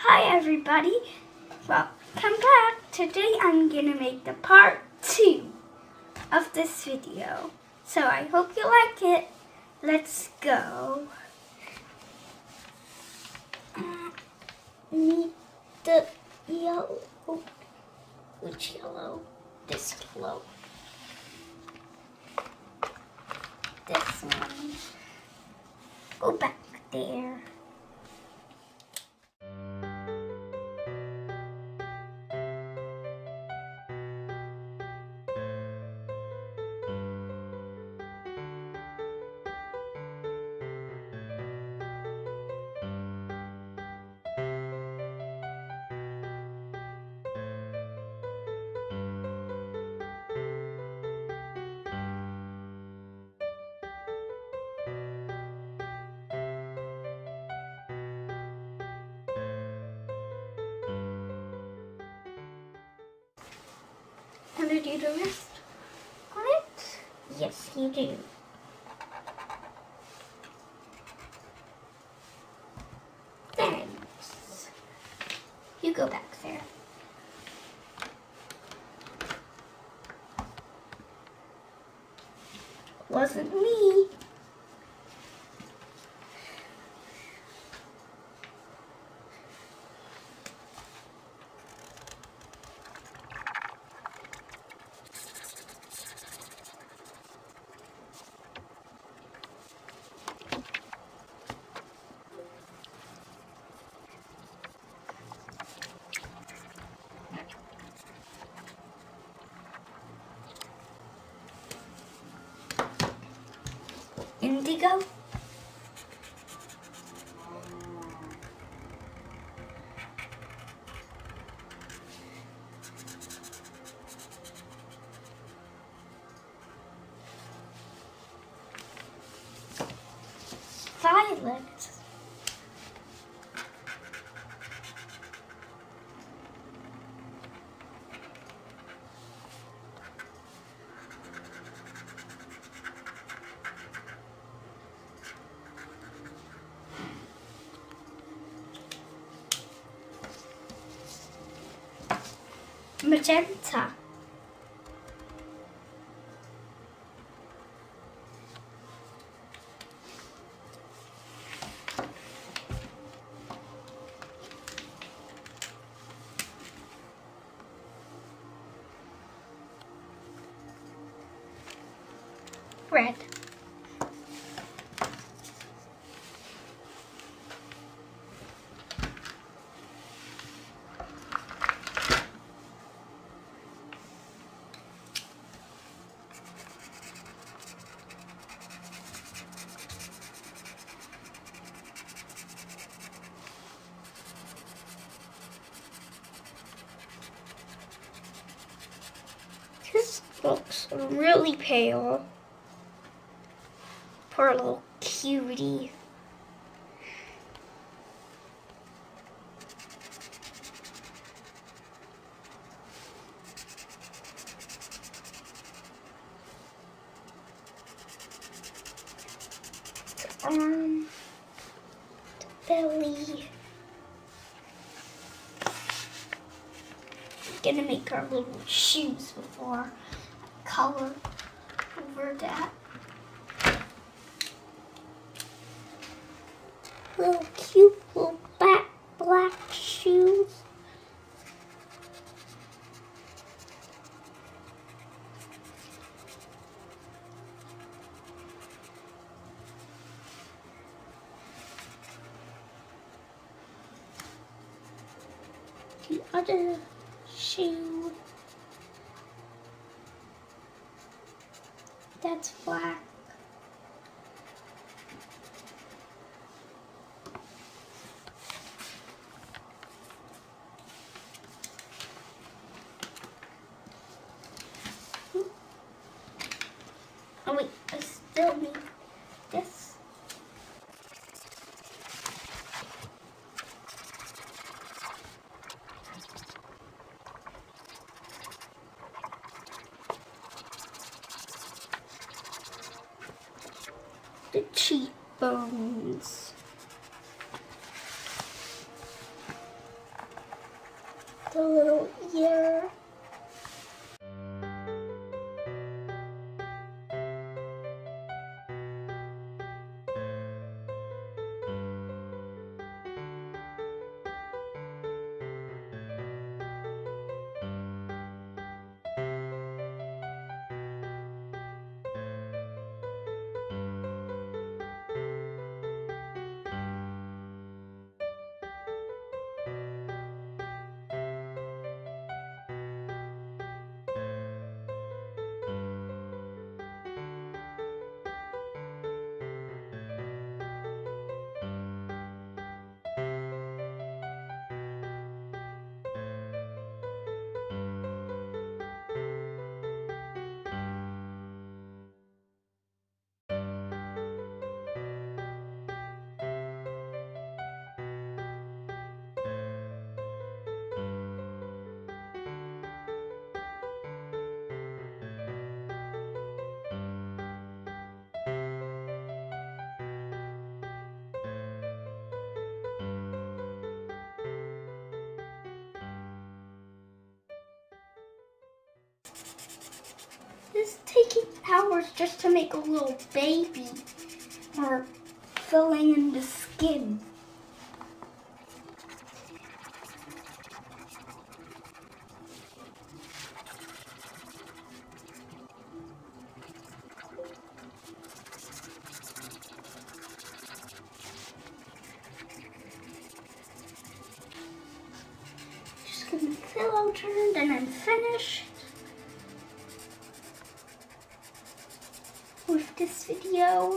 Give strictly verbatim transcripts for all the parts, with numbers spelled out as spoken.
Hi everybody, welcome back. Today I'm gonna make the part two of this video. So I hope you like it. Let's go. Uh, need the yellow. Which yellow? This yellow. This one. Go back there. Can I do the rest on it? Yes, you do. Thanks. You go back there. Wasn't me. Indigo. Violet. Magenta. Red. This looks really pale. Poor little cutie. The arm, the belly. Gonna make our little shoes before I color over that. Little cute little black black shoes. The other shoe, that's black. Oh wait, I still need this. The cheekbones. the little ear. It's taking hours just to make a little baby or filling in the skin. Just gonna fill out her and I'm finished with this video.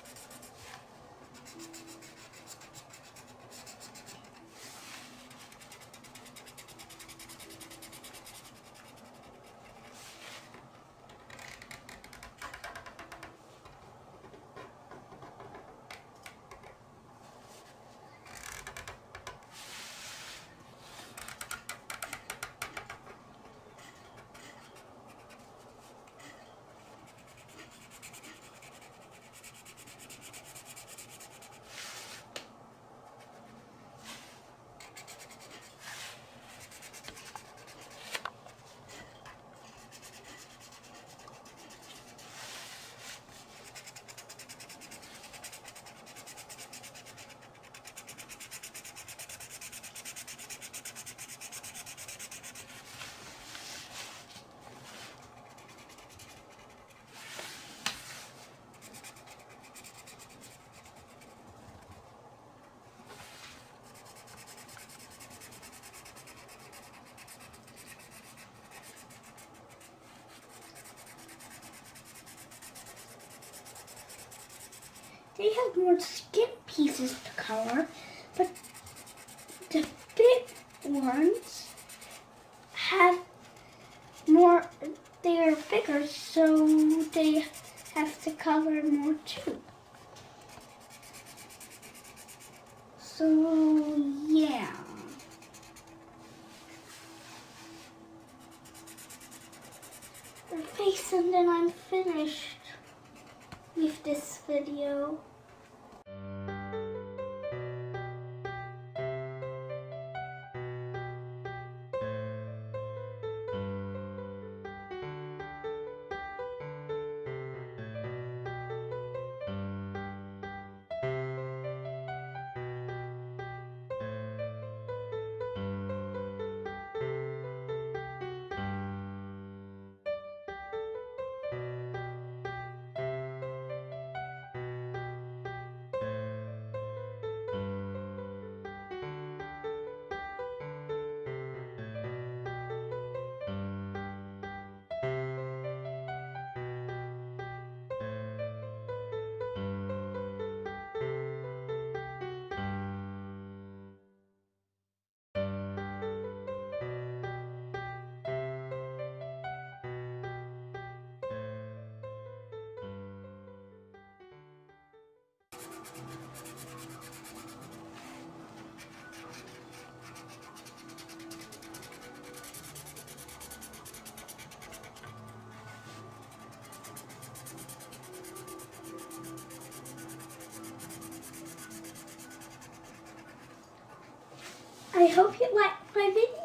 They have more skin pieces to color, but the big ones have more, they are bigger, so they have to color more too. So, yeah. Their face, and then I'm finished with this video. I hope you liked my video.